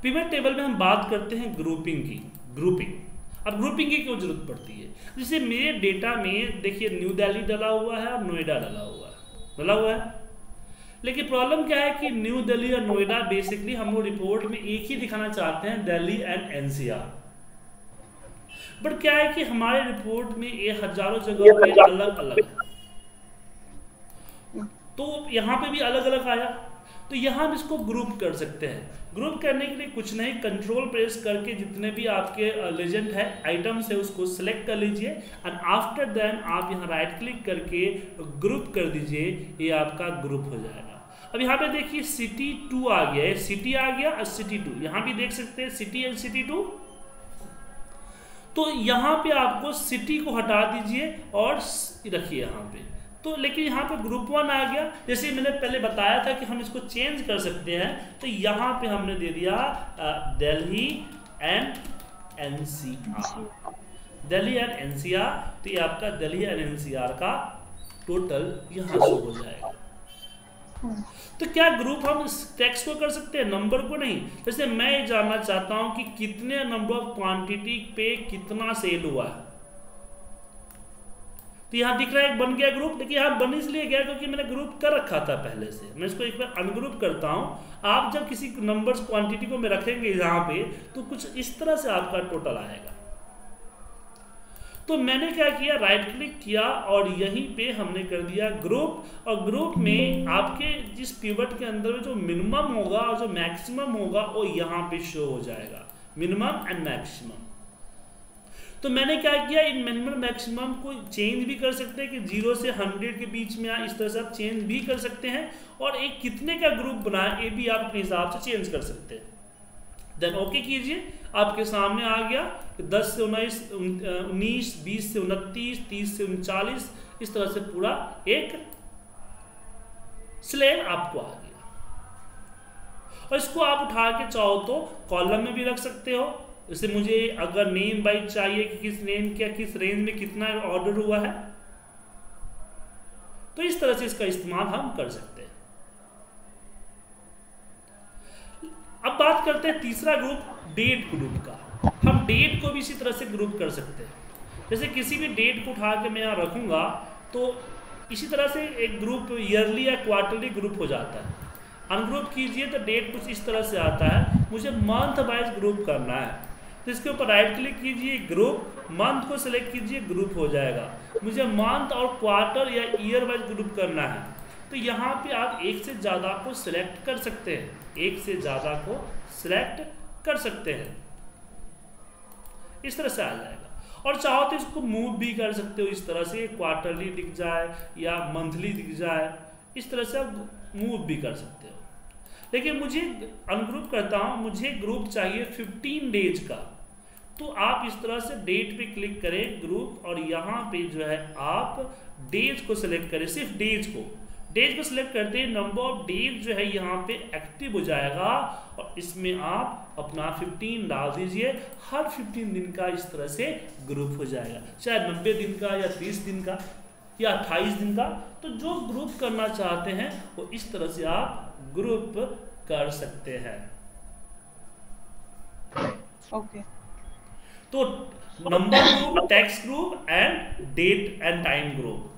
Pivot table में हम बात करते हैं ग्रुपिंग की। अब ग्रुपिंग की क्यों जरूरत पड़ती है? जैसे मेरे डेटा में देखिए न्यू दिल्ली डला हुआ है और नोएडा डला हुआ है, लेकिन प्रॉब्लम क्या है कि न्यू दिल्ली और नोएडा बेसिकली हम लोग रिपोर्ट में एक ही दिखाना चाहते हैं, दिल्ली एंड एनसीआर। बट क्या है कि हमारे रिपोर्ट में ये हजारों जगह पे अलग अलग है, तो यहाँ पे भी अलग अलग आया, तो यहाँ हम इसको ग्रुप कर सकते हैं। ग्रुप करने के लिए कुछ नहीं, कंट्रोल प्रेस करके जितने भी आपके लेजेंड है, आइटम्स है, उसको सिलेक्ट कर लीजिए एंड आफ्टर देन आप यहाँ राइट क्लिक करके ग्रुप कर दीजिए, ये आपका ग्रुप हो जाएगा। अब यहाँ पे देखिए सिटी 2 आ गया है, सिटी आ गया और सिटी 2, यहाँ भी देख सकते हैं सिटी एंड सिटी 2। तो यहाँ पे आपको सिटी को हटा दीजिए और रखिए यहाँ पे, तो लेकिन यहाँ पे ग्रुप 1 आ गया। जैसे मैंने पहले बताया था कि हम इसको चेंज कर सकते हैं, तो यहाँ पे हमने दे दिया Delhi and NCR, Delhi and NCR, तो ये आपका दिल्ली एंड एनसीआर का टोटल यहाँ से हो जाएगा। तो क्या ग्रुप हम टेक्स्ट को कर सकते हैं, नंबर को नहीं? जैसे मैं ये जानना चाहता हूं कि कितने नंबर ऑफ क्वांटिटी पे कितना सेल हुआ है, तो यहां दिख रहा है बन गया ग्रुप। देखिए यहां बन इसलिए गया क्योंकि मैंने ग्रुप कर रखा था पहले से। मैं इसको एक बार अनग्रुप करता हूं। आप जब किसी नंबर्स क्वांटिटी को में रखेंगे यहाँ पे, तो कुछ इस तरह से आपका टोटल आएगा। तो मैंने क्या किया, राइट क्लिक किया और यहीं पे हमने कर दिया ग्रुप, और ग्रुप में आपके जिस पिवट के अंदर में जो मिनिमम होगा और जो मैक्सिमम होगा वो यहाँ पे शो हो जाएगा, मिनिमम एंड मैक्सिमम। तो मैंने क्या किया, इन मिनिमम मैक्सिमम को चेंज भी कर सकते हैं कि 0 से 100 के बीच में इस तरह से आप चेंज भी कर सकते हैं, और एक कितने का ग्रुप बनाए ये भी आप अपने हिसाब से चेंज कर सकते हैं। देन ओके कीजिए, आपके सामने आ गया 10 से 19, 20 से 29, 30 से 39, इस तरह से पूरा एक स्लेब आपको आ गया। और इसको आप उठा के चाहो तो कॉलम में भी रख सकते हो। जैसे मुझे अगर नेम वाइज चाहिए कि किस नेम क्या किस रेंज में कितना ऑर्डर हुआ है, तो इस तरह से इसका इस्तेमाल हम कर सकते हैं। अब बात करते हैं तीसरा ग्रुप, डेट ग्रुप का। हम डेट को भी इसी तरह से ग्रुप कर सकते हैं। जैसे किसी भी डेट को उठा के मैं यहाँ रखूंगा, तो इसी तरह से एक ग्रुप ईयरली या क्वार्टरली ग्रुप हो जाता है। अनग्रुप कीजिए तो डेट कुछ इस तरह से आता है। मुझे मंथ वाइज ग्रुप करना है, तो इसके ऊपर राइट क्लिक कीजिए, ग्रुप, मंथ को सिलेक्ट कीजिए, ग्रुप हो जाएगा। मुझे मंथ और क्वार्टर या ईयर वाइज ग्रुप करना है, तो यहाँ पे आप एक से ज़्यादा को सिलेक्ट कर सकते हैं, एक से ज़्यादा को सिलेक्ट कर सकते हैं, इस तरह से आ जाएगा। और चाहो तो इसको मूव भी कर सकते हो, इस तरह से क्वार्टरली दिख जाए या मंथली दिख जाए, इस तरह से आप मूव भी कर सकते हो। लेकिन मुझे अनग्रुप करता हूँ, मुझे ग्रुप चाहिए 15 डेज का, तो आप इस तरह से डेट पे क्लिक करें ग्रुप, और यहाँ पे जो है आप डेज को सिलेक्ट करें, सिर्फ डेज को सिलेक्ट करते हैं, नंबर ऑफ डेज जो है यहाँ पे एक्टिव हो जाएगा, और इसमें आप अपना 15 डाल दीजिए। हर 15 दिन का इस तरह से ग्रुप हो जाएगा, चाहे 90 दिन का या 30 दिन का या 28 दिन का। तो जो ग्रुप करना चाहते हैं वो इस तरह से आप ग्रुप कर सकते हैं। ओके। तो number group, text group and date and time group,